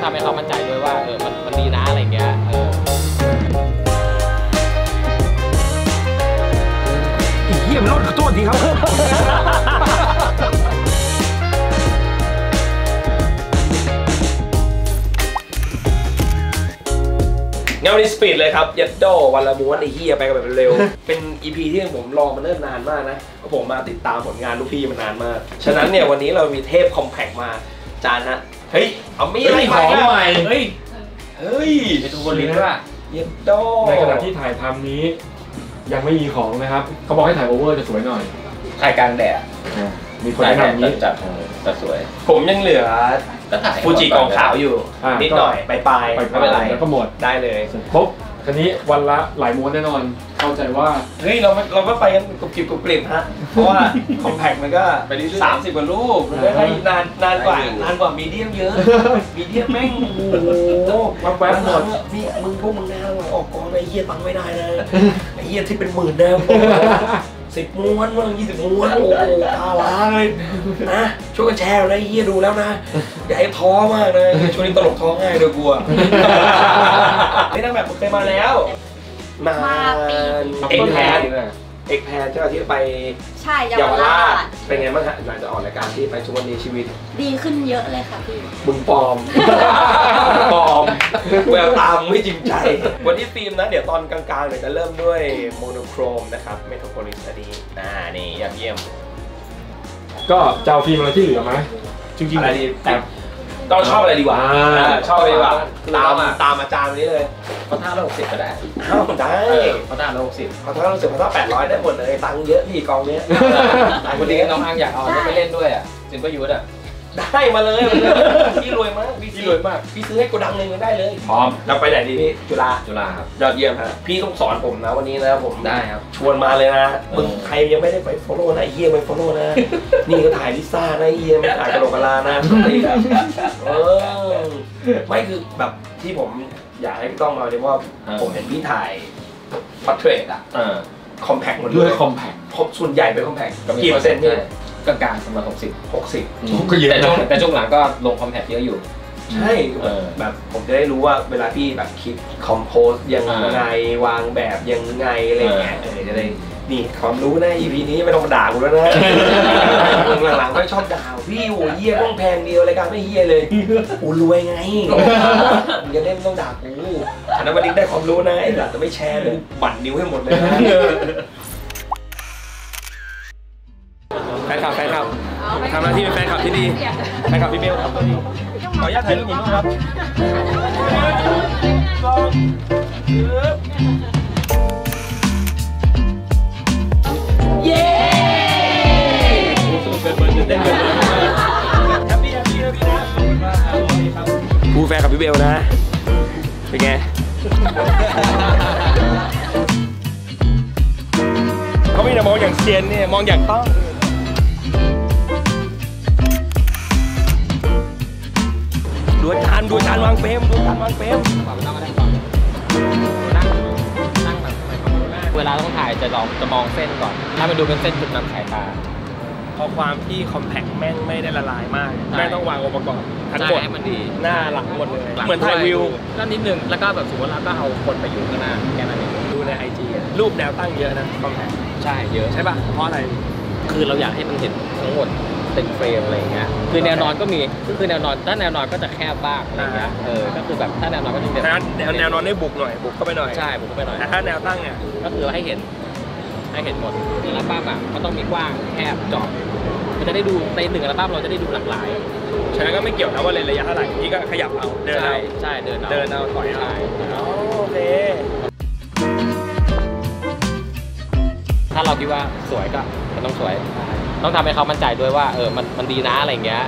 ำให้เขามั่นใจด้วยว่ามันดีนะอะไรเงี้ยเหี้ยมันรถขอโทษทีครับเงาดิสปีดเลยครับยัดโดวันละม้วนไอ้เหี้ยไปกันแบบเร็วเป็น EP ที่ผมรอมาเนิ่นนานมากนะเพราะผมมาติดตามผลงานลูกพี่มานานมากฉะนั้นเนี่ยวันนี้เรามีเทพคอมแพคมาจานฮะเฮ้ยเอามีอะไรของใหม่เฮ้ยเป็นทุกคนลิ้นด้วยยัดโดในขณะที่ถ่ายทำนี้ยังไม่มีของนะครับเขาบอกให้ถ่ายโอเวอร์จะสวยหน่อยถ่ายกลางแดดมีคนแนะนำนี้จัดสวยผมยังเหลือฟูจิกองขาวอยู่นิดหน่อยปลายไม่เป็นไรแล้วก็หมดได้เลยปุ๊บคันนี้วันละหลายม้วนแน่นอนเข้าใจว่าเฮ้ยเราก็ไปกันกรุบกริบฮะเพราะว่าคอมแพคมันก็30 กว่ารูปได้นานกว่ามีเดียมเยอะมีเดียมแม่งโอ้โหแป๊บหมดนี่พวกมึงนะออกกองไอ้เหี้ยตังไม่ได้นะไอ้เหี้ยที่เป็นหมื่นนะ10 ม้วนบ้าง20 ม้วนโอ้โหตาล้าเลยนะช่วยกันแชร์นะไอ้เหี้ยดูแล้วนะอย่าให้ท้อมากนะช่วงนี้ตลกท้อง่ายเลยกลัวไม่ต้องแบบเคยมาแล้วนานเอกแพนใช่ไหมที่ไปใช่เยาวราชเป็นไงบ้างฮะหลังจากออกรายการที่ไปทุกวันนี้ชีวิตดีขึ้นเยอะเลยค่ะพี่มึงปลอมแววตามไม่จริงใจวันที่ฟิล์มนะเดี๋ยวตอนกลางๆเดี๋ยวจะเริ่มด้วยโมโนโครมนะครับเมโทรโพลิสดีนี่เยี่ยมก็จะเอาฟิล์มอะไรที่เหลือไหมจริงๆอะไรดีแต่ต้องชอบอะไรดีกว่าชอบอะไรดีกว่าตามอาจารย์นี้เลยเขาท่า160ก็ได้ได้เขาท่า160 เขาท่า800ได้หมดเลยตังค์เยอะพี่กองเนี้ยวันนี้น้องอังอยากเอาไปเล่นด้วยอ่ะจินประยุทธ์อ่ะได้มาเลยพี่รวยมากพี่รวยมากพี่ซื้อให้โกดังนึงได้เลยพร้อมเราไปไหนดีพี่จุฬาครับยอดเยี่ยมครับพี่ต้องสอนผมนะวันนี้นะผมได้ครับชวนมาเลยนะมึงใครยังไม่ได้ไปฟอลโล่นะเฮียไปฟอลโล่นะนี่ก็ถ่ายลิซ่านะเฮียไม่ถ่ายกระโหลกกะลานะไม่คือแบบที่ผมอยากให้พี่ต้องมาเลยว่าผมเห็นพี่ถ่ายพอร์เทรตอะคอมแพคหมดเลยคอมแพคส่วนใหญ่เป็นคอมแพคกี่เปอร์เซ็นต์นี่กลางๆประมาณ60 ก็เยอะแต่ช่วงหลังก็ลงคอมแพคเยอะอยู่ใช่แบบผมจะได้รู้ว่าเวลาพี่แบบคิดคอมโพสยังไงวางแบบยังไงอะไรเงี้ยจะได้นี่ความรู้นะ EP นี้ไม่ต้องมาด่ากูแล้วนะหลังๆก็ชอบด่าพี่โอ้ยเยี่ยต้องแพงเดียวรายการไม่เยี่ยเลยกูรวยไงจะได้ไม่ต้องด่ากูฉะนั้นวันนี้ได้ความรู้นะไอ้หลังจะไม่แชร์เลยบั่นนิ้วให้หมดเลยนะแฟนคลับทำหน้าที่เป็นแฟนคลับที่ดีแฟนคลับพี่เบลครับตัวนี้ขออนุญาตถ่ายรูปหญิงด้วยครับเย้สู้เกินเบอร์เต้นเลยแฮปปี้นะผู้แฟนกับพี่เบลนะเป็นไงเขาไม่ได้มองอย่างเซียนเนี่ยมองอย่างต้องดูจานวางเฟรมนั่งแบบเวลาต้องถ่ายจะมองเส้นก่อนถ้ามันดูเป็นเส้นจุดนำสายตาพอความที่คอมแพคแม่งไม่ได้ละลายมากแม่ต้องวางองค์ประกอบทั้งหมดให้มันดีหน้าหลังหมดเลยเหมือนถ่ายวิวก็นิดนึงแล้วก็แบบสมมติเราก็เอาคนไปอยู่ข้างหน้าแค่นั้นเองดูใน IG รูปแนวตั้งเยอะนะคอมแพคใช่เยอะใช่ป่ะเพราะอะไรคือเราอยากให้มันเห็นทั้งหมดเป็นเฟรมอะไรเงี้ยคือแนวนอนก็มีคือแนวนอนถ้าแนวนอนก็จะแคบบ้างอะไรเงี้ยก็คือแบบถ้าแนวนอนก็จะเป็นแนวนอนได้บุกหน่อยบุกเข้าไปหน่อยใช่บุกเข้าไปหน่อยแต่ถ้าแนวตั้งเนี่ยก็คือให้เห็นหมดอัลบั้มอ่ะก็ต้องมีกว้างแคบเจาะมันจะได้ดูใน1 อัลบั้มเราจะได้ดูหลากหลายฉะนั้นก็ไม่เกี่ยวนะว่าเลนระยะเท่าไหร่นี่ก็ขยับเอาเดินเอาใช่เดินเอาถอยเอาโอเคถ้าเราคิดว่าสวยก็ต้องสวยต้องทำให้เขามั่นใจด้วยว่ามันดีนะอะไรเงี้ย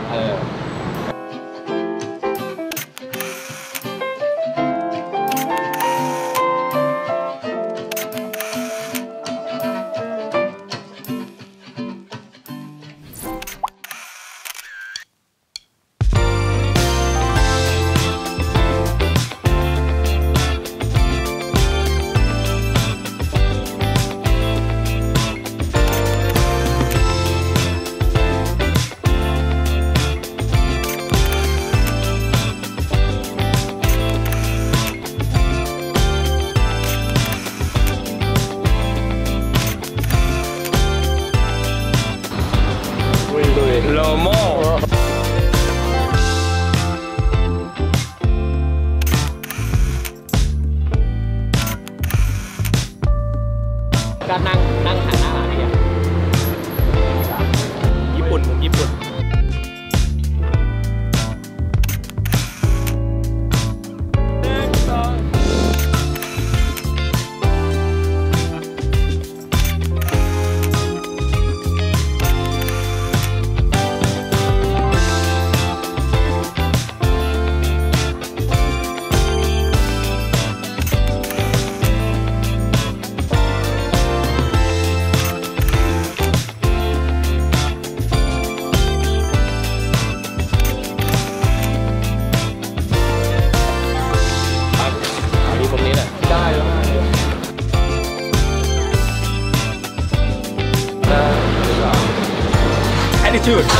ก็นั่งหันหน้าหาพี่ญี่ปุ่นมุมญี่ปุ่นจุด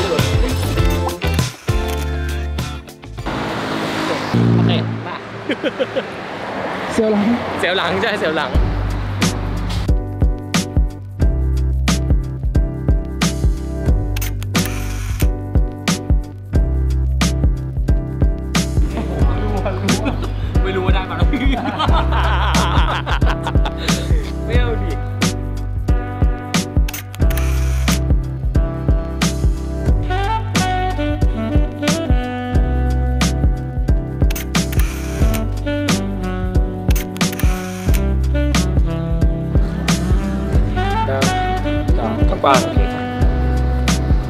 โอเคมาเสียวหลังใช่เสียวหลังไม่รู้ว่าได้มาแล้วไม่เอาดิกว้างโอเคครับ1 2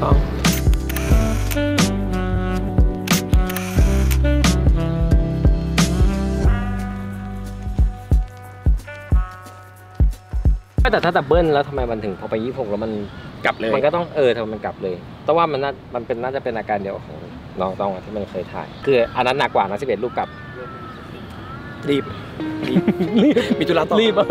แต่ถ้าดับเบิลแล้วทำไมมันถึงพอไป26แล้วมันกลับเลยมันก็ต้องทำไมมันกลับเลยแต่ว่ามันน่าจะเป็นอาการเดียวของน้องต้องที่มันเคยถ่ายคืออันนั้นหนักกว่านะ11รูปกลับรีบมีธุระต่อรีบ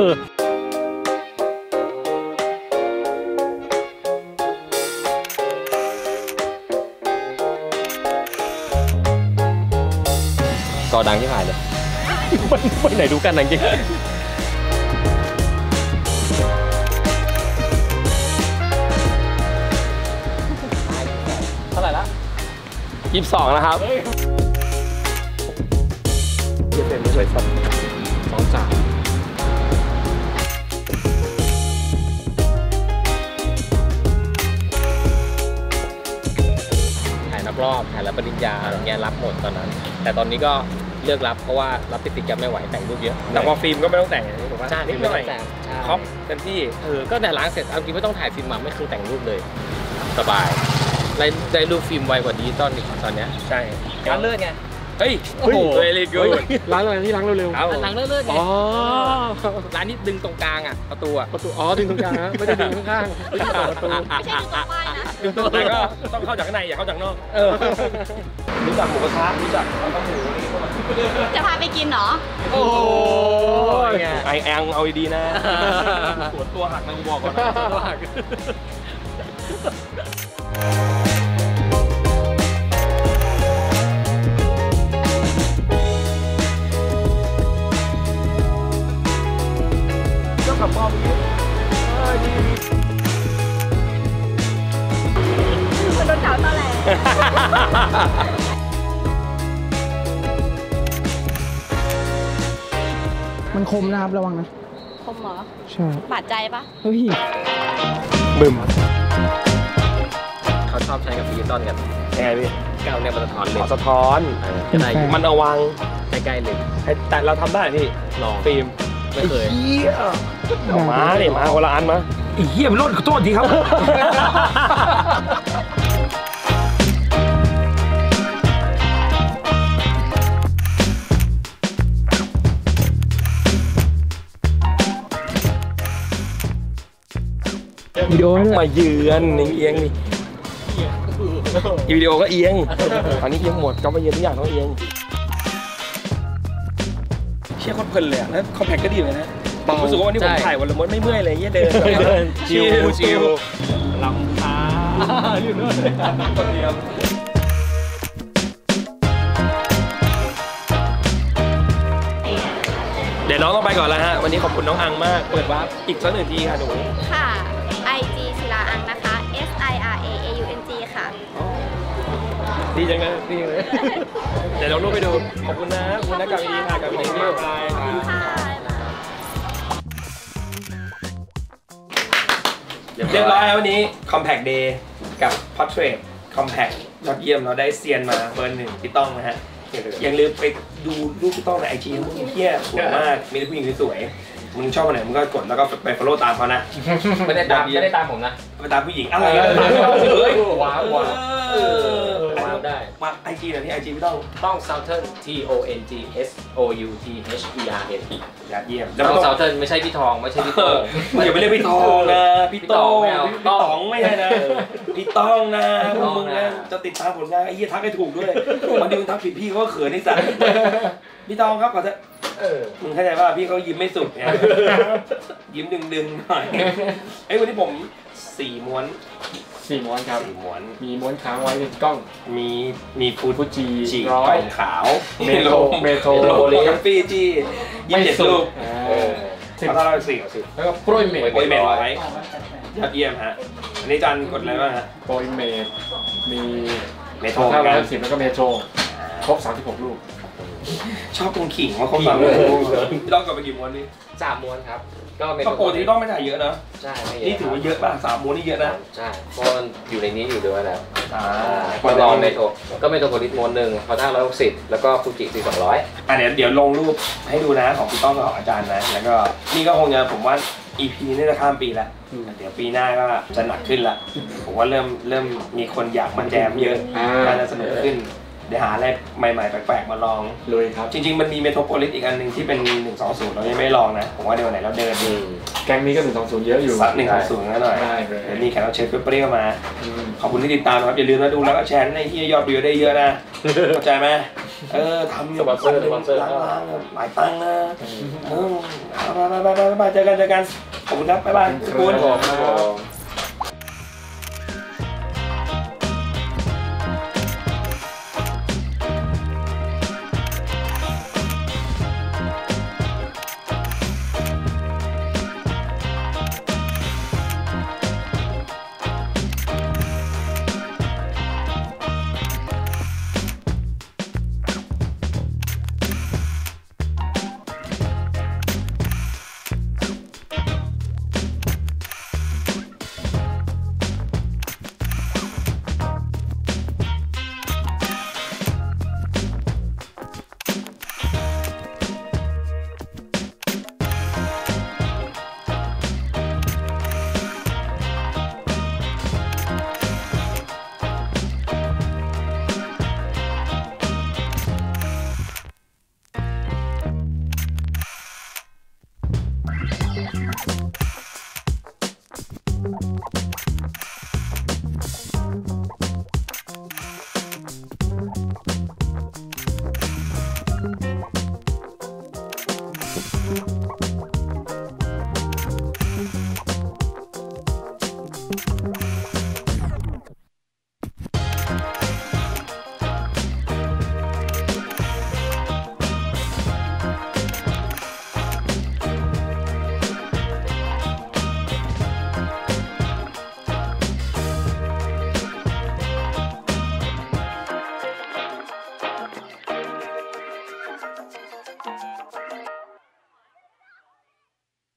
ก็ดังที่ผ่านเลยไปไหนดูกันจริงเท่าไหร่ละ22นะครับเป็นสวยสัตว์2-3ถ่ายนักรอบถ่ายรับปริญญาอะไรเงี้ยรับหมดตอนนั้นแต่ตอนนี้ก็เลิกรับเพราะว่ารับติดๆกันไม่ไหวแต่งรูปเยอะแต่พอฟิล์มก็ไม่ต้องแต่งอย่างนี้ถูกไหมใช่ฟิล์มไม่ต้องแต่งครบเต็มที่ก็แต่ล้างเสร็จเอาจริงไม่ต้องถ่ายฟิล์มมาไม่คือแต่งรูปเลยสบายได้รูปฟิล์มไวกว่าดิจิตอลอีกตอนนี้ใช่ล้างเลือดไงเฮ้ยโอ้โหเลยกูล้างอะไรที่ล้างเร็วๆล้างเลือดไงร้านนี้ดึงตรงกลางอ่ะประตูดึงตรงกลางนะไม่ได้ดึงข้างๆไม่ใช่ประตูไม่ใช่ดึงตรงป้ายนะดึงตรงแต่ก็ต้องเข้าจากข้างในอย่าเข้าจากนอกรู้จักหมูกระทะรู้จักข้าวหมูจะพาไปกินเหรอโอ้ยไอแองเอาดีๆนะปวดตัวหักนะกูบอกก่อนนะตัวหักกับพ่อพี่มันโดนจับตอนแรกมันคมนะครับระวังนะคมเหรอใช่บาดใจปะเฮ้ยบึ้มเขาชอบใช้กับดิจิตอลกันยังไงพี่ก้าวเนี่ยมันสะท้อนเลยสะท้อนมันเอาวางใกล้ๆเลยแต่เราทำได้พี่ลองฟิล์มไม่เคยเอามาเนี่ยมาคนละอันมาไอ้เหี้ยมันรถขอโทษทีครับวิดีโอมาเยือนเอียงนี่วิดีโอก็เอียงตอนนี้เอียงหมดก็มาเยือนทุกอย่างต้องเอียงเชี่ยโคตรเพลินเลยแล้วคอมแพคก็ดีเลยนะรู้สึกว่าวันนี้ผมถ่ายวันละม้วนไม่เมื่อยเลยเดินชิวลำค้าอยู่นู่นคนเดียวเดี๋ยวน้องต้องไปก่อนแล้วฮะวันนี้ขอบคุณน้องอังมากเปิดวาร์ปอีกสัก1 ทีค่ะหนูค่ะ IG ศิลาอังนะคะ SIRAAUNG ค่ะดีจังเลยดีเลยเดี๋ยวลองรูปไปดูขอบคุณนะกับอีค่ะกับอีค่ะบายเรียบร้อยแล้ววันนี้ Compact Day กับ Portrait Compact ยอดเยี่ยมเราได้เซียนมาเบอร์หนึ่งพี่ต้องนะฮะอย่าลืมไปดูรูปพี่ต้องใน IG มึงเที่ยสวยมากมีแต่ผู้หญิงสวยๆมึงชอบคนไหนมึงก็กดแล้วก็ไป follow ตามเขานะไม่ได้ตามผมนะไปตามผู้หญิงอะไรกันตามเขาเฉยว้าวว้าวว้าวได้มาไอจีหน่อยที่ไอจีพี่ต้องต้อง Southern TONG SOUTHERN ยอดเยี่ยมต้อง Southern ไม่ใช่พี่ทองไม่ใช่พี่โต้งอย่าไปเรียกพี่ทองนะพี่โต้งไม่เอาพี่ต๋องไม่ใช่นะพี่ต้องนะพี่ต้องนะมึงนะจะติดตามผลงานไอ้เหี้ยทักให้ถูกด้วยบางทีมึงทักผิดพี่เขาก็เขินไอ้สัสพี่ต้องครับขอเถอะมึงเข้าใจว่าพี่เขายิ้มไม่สุดเนี่ยยิ้มดึงๆหน่อยไอ้วันนี้ผม4 ม้วน 4 ม้วนครับ 4 ม้วนมีม้วนค้างไว้ในกล้องมีฟูฟูจิจีร้กอยล่องขาวเมโทรโอลิมปีจี27 รูป 10 เอาถ้าเรา4เอา10 แล้วก็โปรยเมดโอ้ยแม่ร้อยยอดเยี่ยมฮะอันนี้จันกดอะไรบ้างฮะโปรยเมดมีเมโทรเหมือนกัน 10แล้วก็เมโทรครบ36 ลูกชอบตรงขิงว่าเขาฟังเลยพี่ต้องกดไปกี่ม้วนนี่ 3 ม้วนครับก็เป็นก็โปรที่ต้องไม่ถ่ายเยอะนะใช่ไม่เยอะนี่ถือว่าเยอะป่ะ3 ม้วนนี่เยอะนะใช่เพราะมันอยู่ในนี้อยู่ด้วยแล้วก็ก็ลองเมโทรก็เมโทรโพลิสม้วนหนึ่งพอท่า160แล้วก็ฟูจิ4200 เดี๋ยวลงรูปให้ดูนะของพี่ต้องกับของอาจารย์นะแล้วก็นี่ก็คงจะผมว่า EP นี้น่าจะข้ามปีแล้วเดี๋ยวปีหน้าก็จะหนักขึ้นละผมว่าเริ่มมีคนอยากมาแจมเยอะน่าจะสนุกขึ้นเดี๋ยวหาอะไรใหม่ๆแปลกๆมาลองเลยครับจริงๆมันมีเมโทรโพลิสอีกอันหนึ่งที่เป็น120เรายังไม่ลองนะผมว่าเดี๋ยววันไหนเราเดินดูแก๊งนี้ก็120เยอะอยู่สัก120นั่นหน่อยได้เลยเดี๋ยวมีแขกรับเชิญเปรี้ยวๆมาขอบคุณที่ติดตามนะครับอย่าลืมนะดูแล้วก็แชร์ในที่ยอดวิวได้เยอะนะเข้าใจไหมทำสปอนเซอร์ล้างหลายตังค์นะบายเจอกันขอบคุณครับบ๊ายบายขอบคุณ